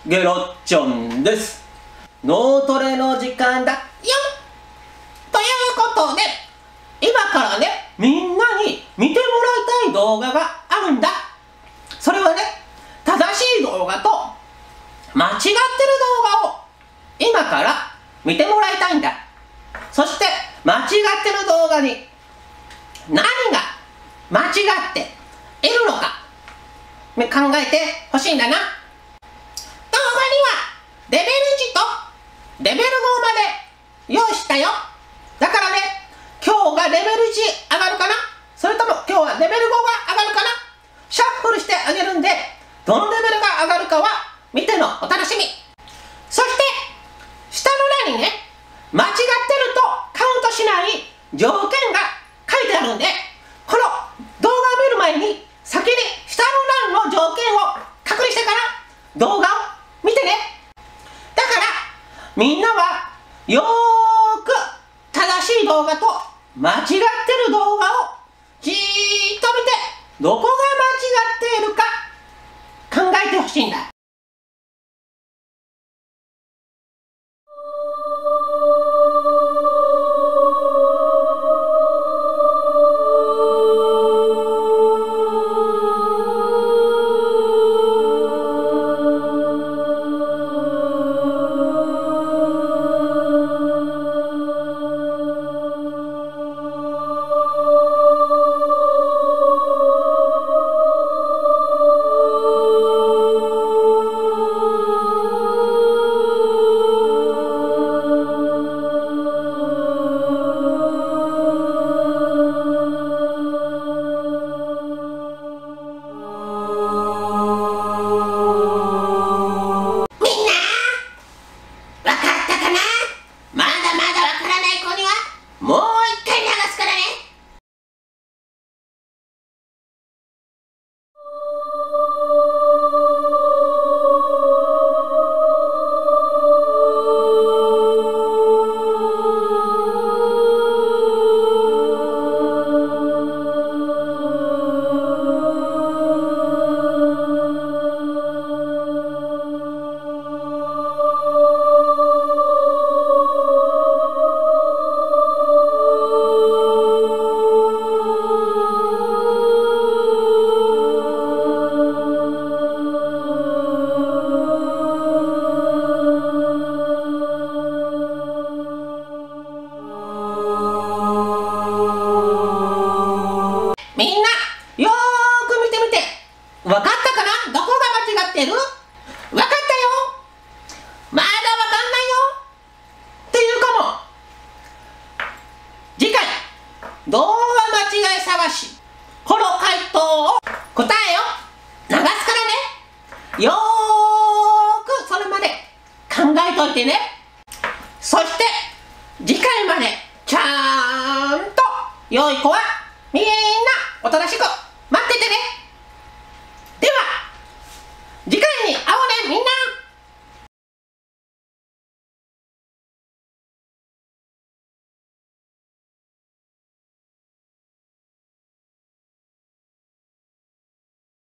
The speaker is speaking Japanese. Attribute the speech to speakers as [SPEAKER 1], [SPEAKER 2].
[SPEAKER 1] ゲロッチョンです。脳トレの時間だよ。ということで、今からね、みんなに見てもらいたい動画があるんだ。それはね、正しい動画と間違ってる動画を今から見てもらいたいんだ。そして間違ってる動画に何が間違っているのか考えてほしいんだな。動画にはレベル1とレベル5まで用意したよ。だからね、今日がレベル1上がるかな、それとも今日はレベル5が上がるかな、シャッフルしてあげるんで、どのレベルが上がるかは見てのお楽しみ。そして下の欄にね、間違ってるとカウントしない条件が書いてあるんで、この動画を見る前に先に下の欄の条件を確認してから動画を見てね。だからみんなはよーく正しい動画と間違ってる動画をじーっと見て、どこが間違っているか考えてほしいんだ。みんなよーく見てみて、分かったかな？どこが間違ってる？分かったよ。まだ分かんないよっていうかも。次回動画間違い探し、この回答を答えを流すからね。よーくそれまで考えといてね。そして次回までちゃんと良い子はみんなおとなしく